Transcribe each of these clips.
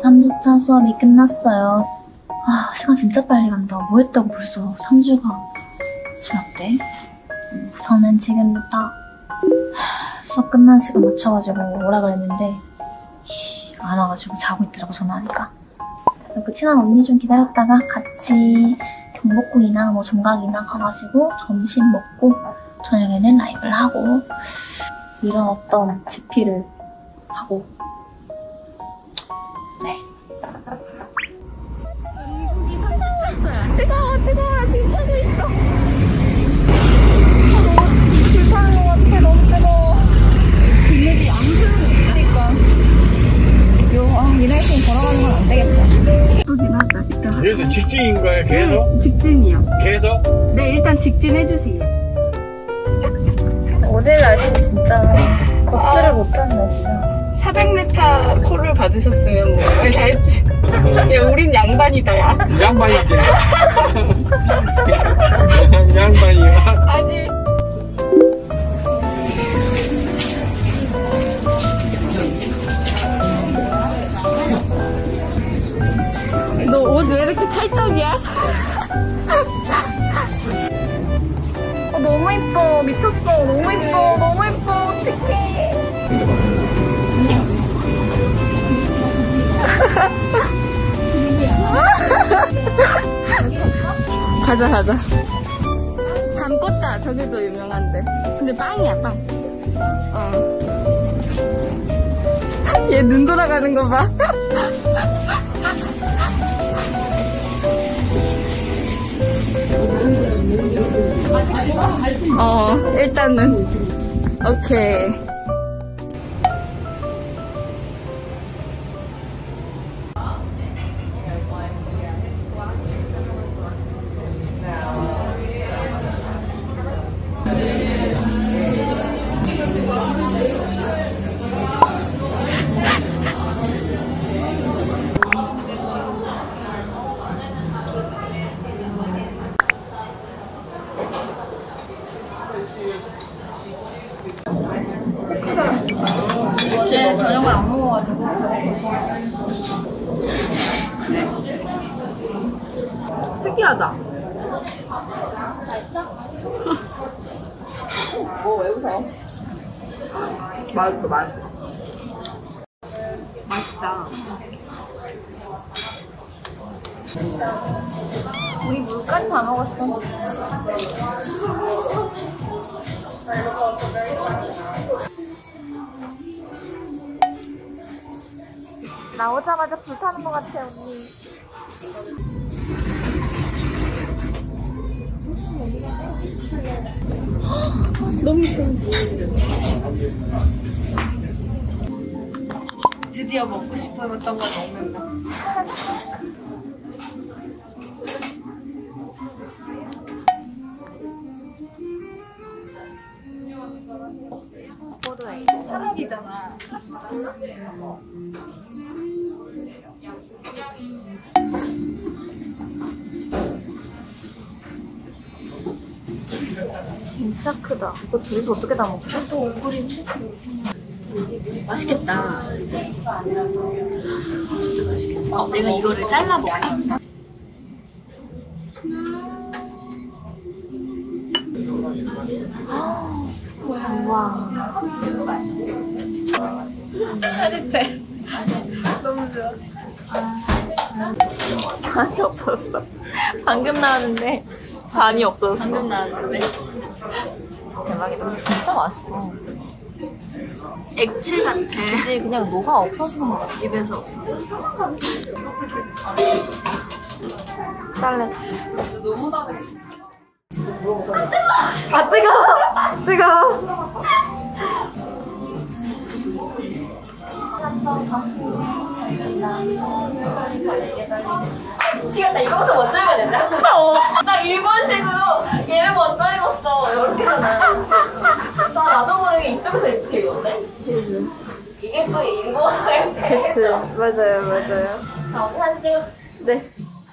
3주차 수업이 끝났어요. 아, 시간 진짜 빨리 간다. 뭐 했다고 벌써 3주가 지났대? 저는 지금부터 수업 끝나는 시간 맞춰가지고 오라 그랬는데 안 와가지고 자고 있더라고, 전화하니까. 그래서 그 친한 언니 좀 기다렸다가 같이 경복궁이나 뭐 종각이나 가가지고 점심 먹고 저녁에는 라이브를 하고 이런 어떤 GP를 하고 네. 전국이 30m야. 뜨거워. 지금 타고 있어. 너무 불타는 것 같아. 너무 뜨거워. 근육이 안 풀리니까. 이 날씨에 걸어가는 건 안 되겠다. 예쁘긴 하다. 이따. 여기서 직진인 거예요? 계속? 네, 직진이요. 계속? 네, 일단 직진해주세요. 오늘 날씨는 진짜 걷지를 못하는 날씨야. 400m 콜을 받으셨으면 뭐 알지. 야, 우린 양반이다, 야. 양반이지. 양반이야. 아니. 너 옷 왜 이렇게 찰떡이야? 너무 이뻐. 미쳤어. 너무 이뻐. 너무 이뻐. 어떡해. 가자. 담꽃다. 저기도 유명한데. 근데 빵이야, 빵. 얘 눈 돌아가는 거 봐. 일단은 오케이. 어제 저녁을 안 먹어가지고 특이하다. 뭐 왜 웃어? 맛있다. 맛있다. 우리 물까지 다 먹었어. 나오자마자 불타는 것 같아, 언니. 너무 싫어. 드디어 먹고 싶어했던 거 먹는다. 포도에 사랑이잖아. 진짜 크다. 이거 둘이서 어떻게 다 먹지? 또 얼굴이 맛있겠다. 진짜 맛있겠다. 내가 이거를 잘라볼게. 와. 따뜻해. 너무 좋아. 반이 없어졌어. 방금 나왔는데 반이 없어졌어. 방금 나왔는데 대박이다. 진짜 맛있어. 액체 같아. 이제 그냥 뭐가 없어지는 것 같아. 입에서 없어져. 닭살냈어. 너무 달아. 아, 뜨거워. 미치겠다. 이거부터 먼저 해야 된다. 나 일본식으로 얘를 먼저 입었어. 이렇게잖아. 나도 모르게 이쪽에서 이렇게 입었네. 이게 또 일본어일 때. 그치. 맞아요. 자, 어떻게 사진 찍어? 네.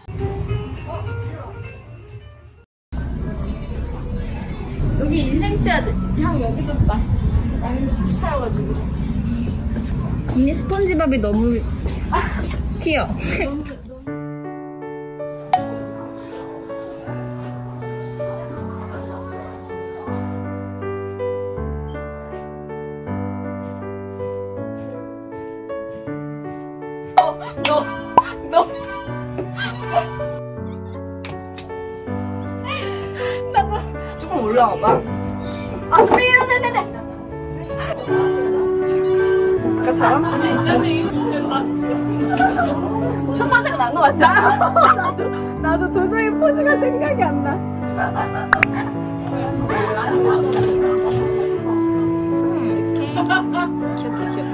여기 인생 치아들. 형 여기도 비슷해가지고. 언니 스펀지밥이 너무 튀어. 조금 올라와봐. 아까처럼? 첫 번째가 나은 것 같지 않아? 나도 도저히 포즈가 생각이 안 나. 이렇게 귀엽다 귀엽다.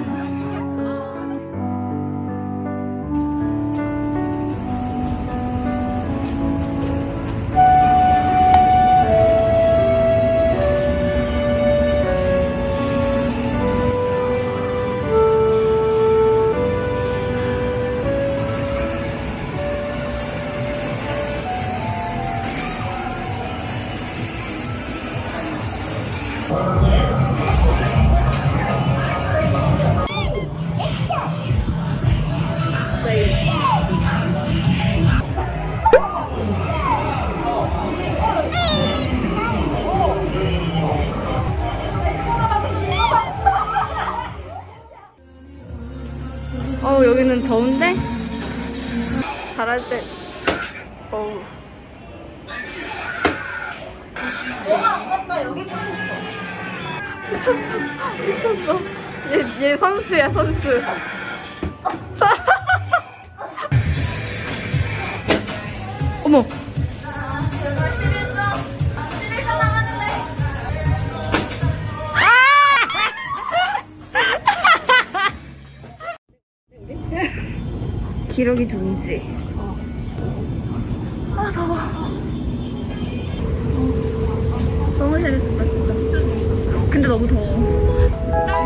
여기는 더운데? 잘할 때. 어우. 미쳤어. 얘 선수야, 선수. 어머. 기록이 둥지. 아, 더워. 너무 재밌었다, 진짜. 진짜 재밌었어. 근데 너무 더워.